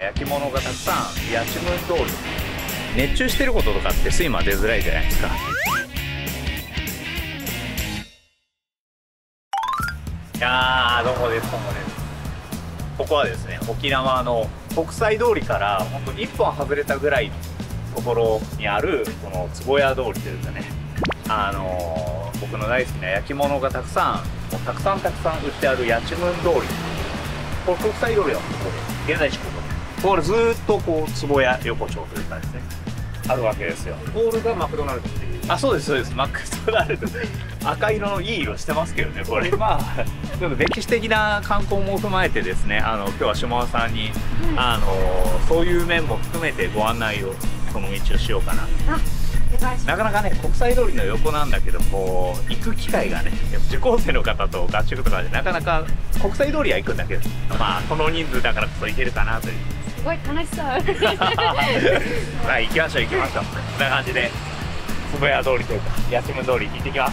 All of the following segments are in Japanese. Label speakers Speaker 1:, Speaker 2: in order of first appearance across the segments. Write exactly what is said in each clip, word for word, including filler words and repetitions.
Speaker 1: 焼き物がたくさん、八千文通り熱中してることとかって睡魔出づらいじゃないですか。いやー、どうもです、どうもです。ここはですね、沖縄の国際通りからほんといっぽん外れたぐらいのところにあるこの坪屋通りというかね、あのー、僕の大好きな焼き物がたくさんもうたくさんたくさん売ってある八千文通り、これ国際通りはここ現在地こここれずーっとこう坪屋横丁というかですねあるわけですよ。
Speaker 2: ゴールがマクドナルドっていう。
Speaker 1: あ、そうですそうです。マクドナルド赤色のいい色してますけどね、これ。まあちょっと歴史的な観光も踏まえてですね、あの今日は下田さんに、うん、あのそういう面も含めてご案内をこの道をしようかな。なかなかね、国際通りの横なんだけど、こう行く機会がね、受講生の方と合宿とかでなかなか国際通りは行くんだけど、まあこの人数だからこそ行けるかなという。
Speaker 3: すごい楽しそう。
Speaker 1: はい、行きましょう行きましょう。こんな感じで坪屋通りというか八千文通り行ってきます。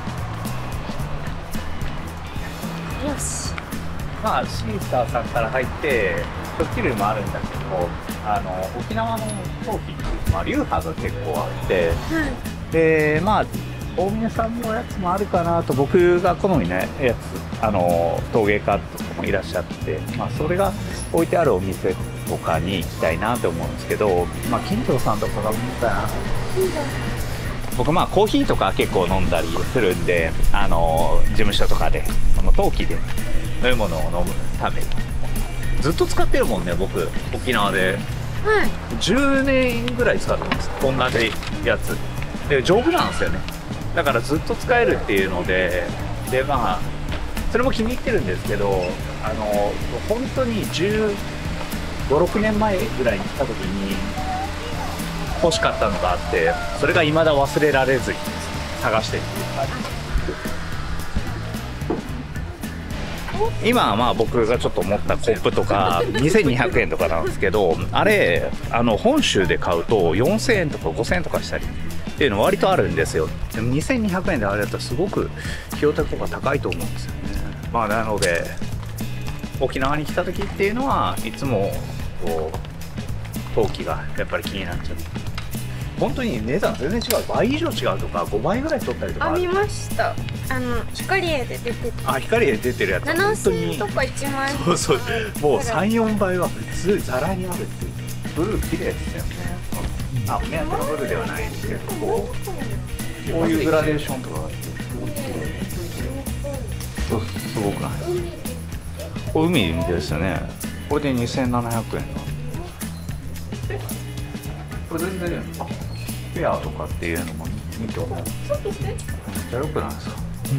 Speaker 3: よし。
Speaker 1: まあシーサーさんから入って食器類もあるんだけど、あの沖縄の陶器っていう、まあ、流派が結構あって、うん、でまあ大峰さんのやつもあるかなと、僕が好みのやつ、あの陶芸家とかもいらっしゃって、まあ、それが置いてあるお店とかに行きたいなと思うんですけど、まあ、金城さんとかが見たら僕まあコーヒーとか結構飲んだりするんで、あの事務所とかでこの陶器で飲み物を飲むためにずっと使ってるもんね、僕沖縄で、はい、じゅうねんぐらい使ってます、同じやつで。丈夫なんですよね、だからずっと使えるっていうので、でまあそれも気に入ってるんですけど、あの本当にじゅうご、ろくねんまえぐらいに来た時に欲しかったのがあって、それが未だ忘れられずに探してるっていう感じ。今はまあ僕がちょっと持ったコップとかにせんにひゃくえんとかなんですけど、あれあの本州で買うとよんせんえんとかごせんえんとかしたりっていうの割とあるんですよ。でもにせんにひゃくえんであれだったらすごく費用対効果高いと思うんですよね。まあなので沖縄に来た時っていうのはいつもこう陶器がやっぱり気になっちゃう。本当に値段全然違う、倍以上違うとかごばいぐらい取ったりとかある。
Speaker 3: あ、見ました。あの光栄で出てた。
Speaker 1: あ、光栄で出てるやつ
Speaker 3: ななせんえんとかいちまんえん。
Speaker 1: そうそう、もうさん、よんばいは普通ざらにあるっていう。ブルー綺麗ですよね。あ、目当てのブルーではないんですけど、こうこういうグラデーションとかがあってすごい綺麗。そう、すごくない？これ海ですよね。これでにせんななひゃくえん。これ全然ペアとかっていうのも見てもめっちゃ良くないですか？うん、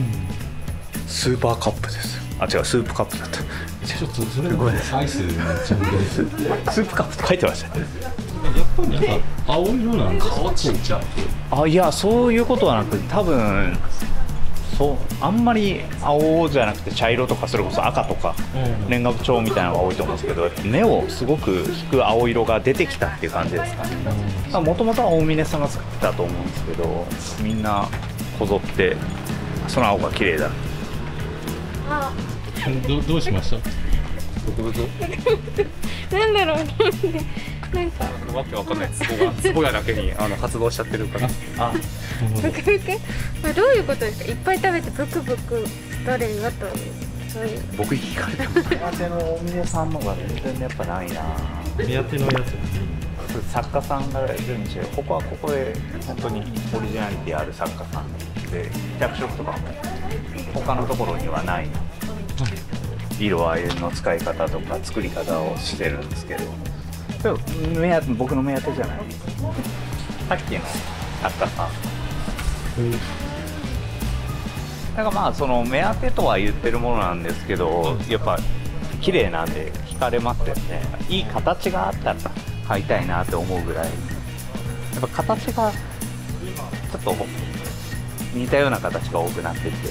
Speaker 1: スーパーカップです。あ、違う、スープカップだった。
Speaker 2: ちょっとそれごめんなさい。アイスめっちゃ似てる。
Speaker 1: スープカップって書いてましたね。
Speaker 2: やっぱりなんか青色なんか変わっちゃう。
Speaker 1: あ、いや、そういうことはなくて、多分そうあんまり青じゃなくて茶色とか、それこそ赤とか、うん、レンガ調みたいなのが多いと思うんですけど、目をすごく引く青色が出てきたっていう感じですかね。もともとは大峰さんが作ってたと思うんですけど、みんなこぞってその青が綺麗だ。
Speaker 3: あ、
Speaker 2: どどうしました？
Speaker 1: ブクブク
Speaker 3: なんだろう、なんか
Speaker 1: わけわかんない。ツボがツボがだけにあの発動しちゃってるから。あ、
Speaker 3: ブクブク、まあ、どういうことですか？いっぱい食べてブクブクどれがという、そういう。
Speaker 1: 僕聞かれても目当ての大峰さんのが全然やっぱないな。
Speaker 2: 目当てのやつ。
Speaker 1: 作家さんがいるんですよ。ここはここで本当にオリジナリティある作家さんで、脚色とかも他のところにはない色合いの使い方とか作り方をしてるんですけど、でも目当て、僕の目当てじゃない。さっきの作家さん、うん、だからまあその目当てとは言ってるものなんですけど、やっぱ綺麗なんで惹かれますよね。いい形があったら買いたいなって思うぐらい、やっぱ形がちょっと似たような形が多くなってて、うん、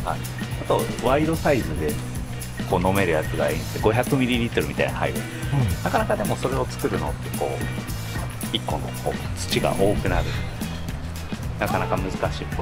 Speaker 1: あとワイドサイズでこう飲めるやつがいいんです。 ごひゃくミリリットル みたいな入る、うん、なかなかでもそれを作るのってこういっこのこう土が多くなる、なかなか難しいこと。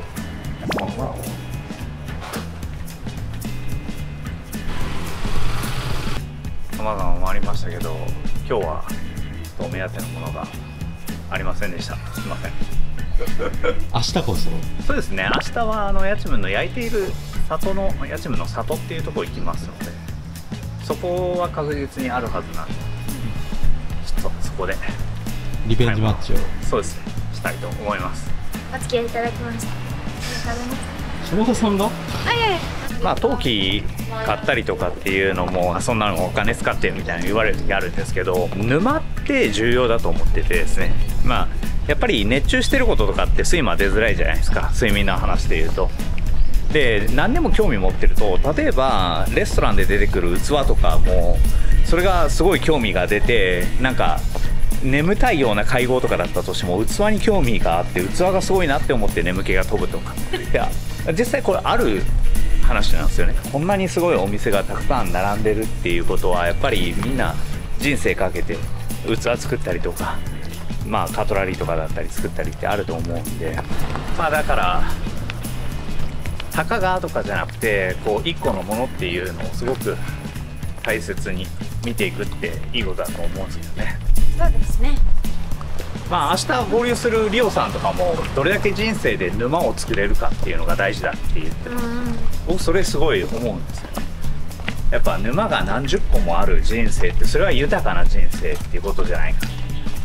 Speaker 1: さまざま回りましたけど、 今日はお目当てのものがありませんでした。すみません。
Speaker 2: 明日こそ。
Speaker 1: そうですね。明日はあの八千ムの焼いている里の八千ムの里っていうところ行きますので、そこは確実にあるはずなんで、ちょっとそこで
Speaker 2: リベンジマッチを。
Speaker 1: そうですね。したいと思います。
Speaker 3: お付き合いいただきました。ありがとうございます。
Speaker 2: 下田さんが？
Speaker 3: あ、いやいや。
Speaker 1: まあ陶器買ったりとかっていうのもそんなのお金使ってみたいな言われる時あるんですけど、沼って重要だと思っててですね、まあやっぱり熱中してることとかって睡魔出づらいじゃないですか、睡眠の話で言うと。で何でも興味持ってると、例えばレストランで出てくる器とかもそれがすごい興味が出て、なんか眠たいような会合とかだったとしても器に興味があって器がすごいなって思って眠気が飛ぶとか、いや実際これある話なんですよね。こんなにすごいお店がたくさん並んでるっていうことはやっぱりみんな人生かけて器作ったりとか、まあカトラリーとかだったり作ったりってあると思うんで、まあだからたかがとかじゃなくて、こう一個のものっていうのをすごく大切に見ていくっていいことだと思うんですけどね。
Speaker 3: そうですね。
Speaker 1: まあ明日合流するリオさんとかもどれだけ人生で沼を作れるかっていうのが大事だって言ってる、僕それすごい思うんですよ。やっぱ沼が何十個もある人生って、それは豊かな人生っていうことじゃないか。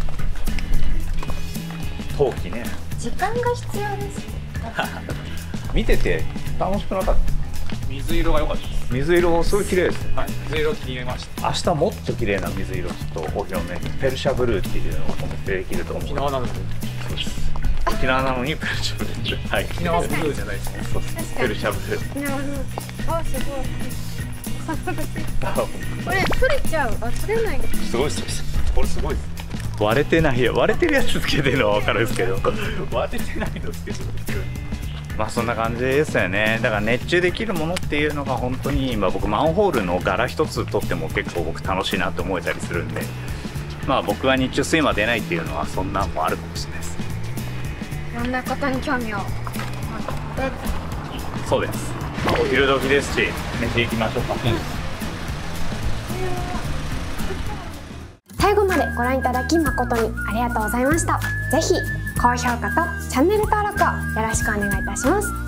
Speaker 1: 陶器ね、
Speaker 3: 時間が必要です
Speaker 1: 見てて楽しくなかった？
Speaker 4: 水色が良かったです。
Speaker 1: 水色すごい綺麗ですね。
Speaker 4: はい、水色気に入りました。
Speaker 1: 明日もっと綺麗な水色ちょっとお披露目にペルシャブルーっていうのができると思う。
Speaker 4: 沖縄なのに。
Speaker 1: そうです。沖縄なのにペルシャブルー。はい。
Speaker 4: 沖縄ブルーじゃないですね。
Speaker 1: そうです。ペルシャブルー。
Speaker 3: なるほど。あ、すごい。早速ついた。これ取れちゃう。あ、取れない。
Speaker 1: すごいです。これすごいです。割れてないよ。割れてるやつつけてるのは分かるんですけど、割れてないのつけてる。まあそんな感じですよね。だから熱中できるものっていうのが本当に今僕マンホールの柄一つとっても結構僕楽しいなって思えたりするんで、まあ僕は日中睡魔出ないっていうのはそんなんもあるかもしれないです。
Speaker 3: いろんなことに興味を持って。
Speaker 1: そうです。まあ、お昼時ですし寝ていきましょうか。うん、
Speaker 3: 最後までご覧いただき誠にありがとうございました。ぜひ高評価とチャンネル登録をよろしくお願いいたします。